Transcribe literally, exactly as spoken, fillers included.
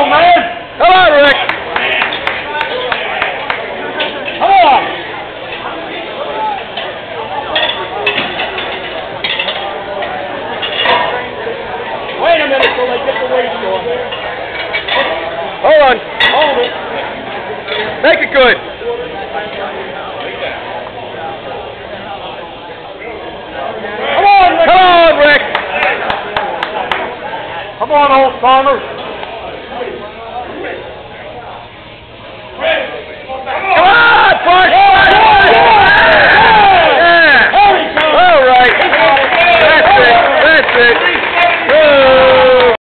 on, man. Come on, Rick. Come on. Wait a minute till they get the weight going. Hold on. Hold it. Make it good. Come on, Rick. Come on, Rick. Come on, old Farmer.